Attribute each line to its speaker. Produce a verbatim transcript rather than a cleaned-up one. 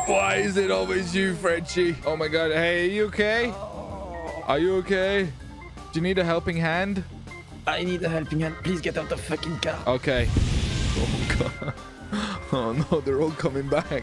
Speaker 1: Why is it always you, Frenchie? Oh my god. Hey, are you okay? Are you okay? Do you need a helping hand?
Speaker 2: I need a helping hand. Please get out of the fucking car.
Speaker 1: Okay. Oh god. Oh no, they're all coming back.